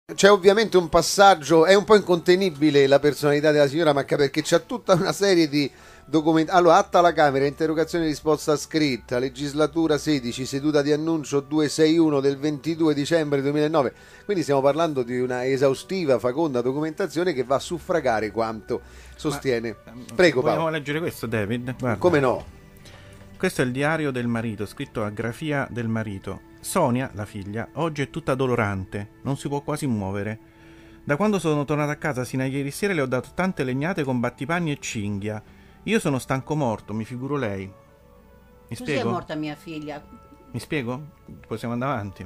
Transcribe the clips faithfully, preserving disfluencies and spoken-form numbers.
C'è ovviamente un passaggio, è un po' incontenibile la personalità della signora Macca, perché c'ha tutta una serie di documenti. Allora, atta alla Camera, interrogazione e risposta scritta, legislatura sedici, seduta di annuncio duecentosessantuno del ventidue dicembre duemilanove. Quindi stiamo parlando di una esaustiva, feconda documentazione che va a suffragare quanto sostiene. Ma, Prego, vogliamo Paolo. leggere questo, David? Guarda. Come no? Questo è il diario del marito, scritto a grafia del marito. Sonia, la figlia, oggi è tutta dolorante, non si può quasi muovere. Da quando sono tornata a casa sino a ieri sera le ho dato tante legnate con battipanni e cinghia. Io sono stanco morto, mi figuro lei. Mi Tu spiego? sei morta mia figlia. Mi spiego? Possiamo andare avanti.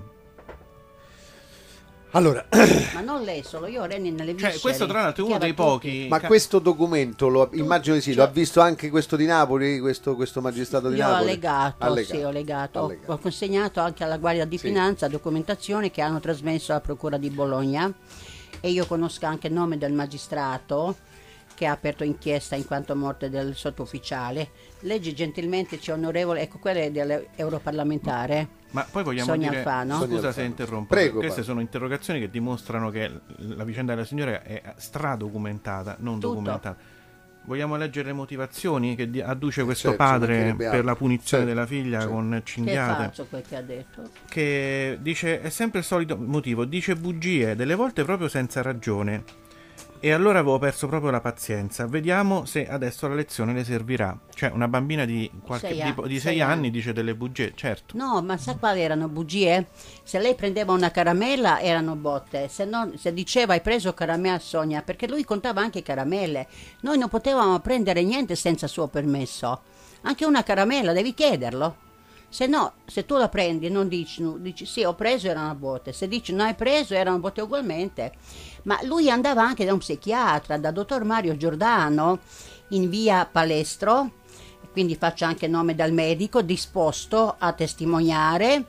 Allora, Ma non lei solo, io Reni nelle Cioè, viscere. questo tra l'altro è uno dei pochi... ma ca- questo documento, lo, immagino di sì, lo ha cioè- visto anche questo di Napoli, questo, questo magistrato di Io ho Napoli? allegato, Allegato. sì, ho allegato. Ho- Allegato. Ho consegnato anche alla Guardia di Sì. Finanza documentazione che hanno trasmesso alla Procura di Bologna e io conosco anche il nome del magistrato che ha aperto inchiesta in quanto morte del sottufficiale. Leggi gentilmente, c'è onorevole, ecco, quella è dell'europarlamentare. Ma poi vogliamo Sonia dire... Alfano. Scusa Sonia se Alfano. interrompo. Prego, Queste Paolo. sono interrogazioni che dimostrano che la vicenda della signora è stradocumentata, non Tutto. documentata. Vogliamo leggere le motivazioni che di- adduce questo Certo, ci padre mancherebbe per altro. la punizione Certo, della figlia certo. con Che è cinghiate? falso quel che ha detto. Che dice, è sempre il solito motivo, dice bugie, delle volte proprio senza ragione. E allora avevo perso proprio la pazienza. Vediamo se adesso la lezione le servirà. Cioè, una bambina di qualche Sei di, a- di sei sei anni anni. dice delle bugie, certo. No, ma sa quali erano bugie? Se lei prendeva una caramella erano botte, se, no, se diceva hai preso caramella Sonia, perché lui contava anche caramelle. Noi non potevamo prendere niente senza suo permesso. Anche una caramella devi chiederlo. Se no, se tu la prendi e non dici, no, dici sì ho preso erano botte, se dici non hai preso erano botte ugualmente. Ma lui andava anche da un psichiatra, da dottor Mario Giordano, in via Palestro, quindi faccio anche nome dal medico, disposto a testimoniare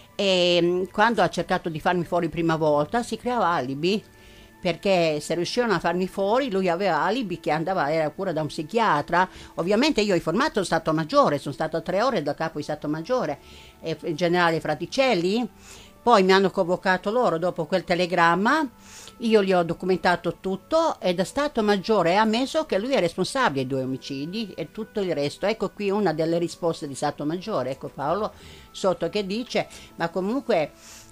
e mh, quando ha cercato di farmi fuori prima volta si creava alibi perché se riuscivano a farmi fuori lui aveva alibi che andava, era cura da un psichiatra. Ovviamente io ho informato lo Stato Maggiore, sono stato tre ore dal capo di Stato Maggiore, eh, il generale Fraticelli, poi mi hanno convocato loro dopo quel telegramma. Io gli ho documentato tutto e da Stato Maggiore è ammesso che lui è responsabile dei due omicidi e tutto il resto. Ecco qui una delle risposte di Stato Maggiore, ecco Paolo sotto che dice, ma comunque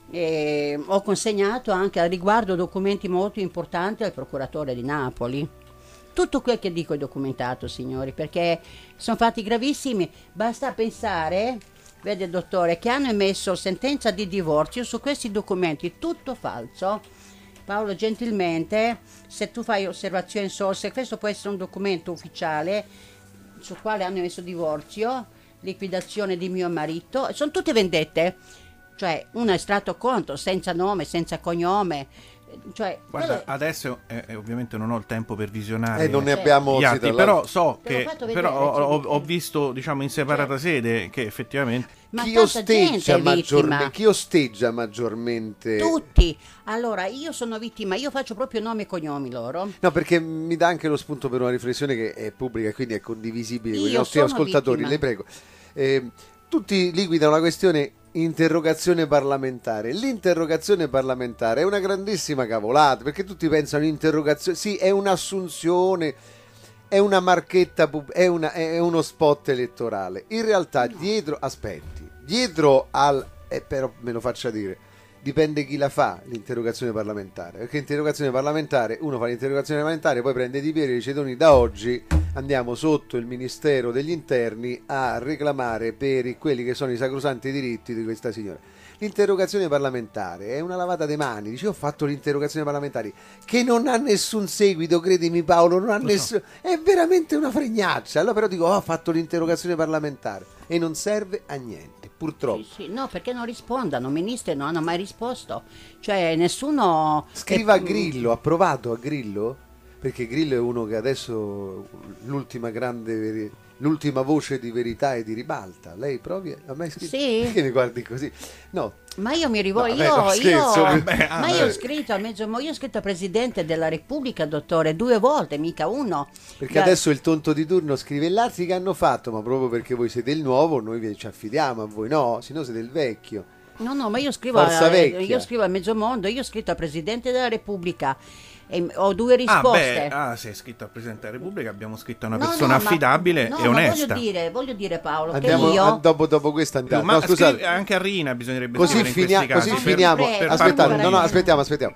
eh, ho consegnato anche al riguardo documenti molto importanti al procuratore di Napoli. Tutto quel che dico è documentato, signori, perché sono fatti gravissimi. Basta pensare, vede dottore, che hanno emesso sentenza di divorzio su questi documenti, tutto falso. Paolo, gentilmente, se tu fai osservazioni solo, se questo può essere un documento ufficiale sul quale hanno emesso divorzio, liquidazione di mio marito, sono tutte vendette, cioè un estratto conto senza nome, senza cognome, cioè Guarda, quello- adesso eh, eh, ovviamente non ho il tempo per visionare Eh, non ne Certo. abbiamo gli atti, sì, tra però l'altro. so Te l'ho che fatto vedere, però ho, cioè, ho- di- ho visto, diciamo, in separata Certo. sede che effettivamente ma chi tanta gente osteggia, è vittima. maggiormente, chi osteggia maggiormente? Tutti. Allora, io sono vittima, io faccio proprio nome e cognomi loro. No, perché mi dà anche lo spunto per una riflessione che è pubblica e quindi è condivisibile con i Io nostri sono ascoltatori, vittima. le prego. Eh, tutti liquidano la questione interrogazione parlamentare. L'interrogazione parlamentare è una grandissima cavolata, perché tutti pensano interrogazione, sì, è un'assunzione, è una marchetta, pub- è, una- è uno spot elettorale. In realtà dietro, aspetti, dietro al, eh, però me lo faccia dire, dipende chi la fa l'interrogazione parlamentare, perché interrogazione parlamentare, uno fa l'interrogazione parlamentare, poi prende Di Piero e dice Toni, da oggi andiamo sotto il Ministero degli Interni a reclamare per i- quelli che sono i sacrosanti diritti di questa signora. L'interrogazione parlamentare è una lavata di mani, dice ho fatto l'interrogazione parlamentare che non ha nessun seguito, credimi Paolo, non ha nessun, è veramente una fregnaccia. Allora però dico oh, ho fatto l'interrogazione parlamentare e non serve a niente, purtroppo. Sì, sì, no, perché non rispondano, ministri non hanno mai risposto. Cioè, nessuno... Scriva a eh, Grillo, ha provato a Grillo? Perché Grillo è uno che adesso l'ultima grande veri- l'ultima voce di verità e di ribalta. Lei provi a mai scritto? Sì. Perché mi guardi così? No. Ma io mi rivolgo, No, vabbè, io, no, scherzo. io- Vabbè, ah, ma io vabbè. ho scritto a mezzo, mo- io ho scritto al Presidente della Repubblica, dottore, due volte, mica uno. Perché Da- adesso il tonto di turno scrive gli altri che hanno fatto, ma proprio perché voi siete il nuovo, noi vi- ci affidiamo a voi, no? Se no siete il vecchio. No, no, ma io scrivo, Forza a, Vecchia. io scrivo a Mezzomondo, io ho scritto al Presidente della Repubblica e ho due risposte. Ah, beh, ah, sei scritto al Presidente della Repubblica, abbiamo scritto a una No, persona no, ma- affidabile no, e ma onesta. voglio dire, voglio dire Paolo, Andiamo, che io... a- dopo, dopo questa andiamo. Ma No, scusate. scrivi- anche a Rina bisognerebbe Così, scrivere in finia- questi così casi per- finiamo. per- Aspettate, per- no, no, aspettiamo, aspettiamo.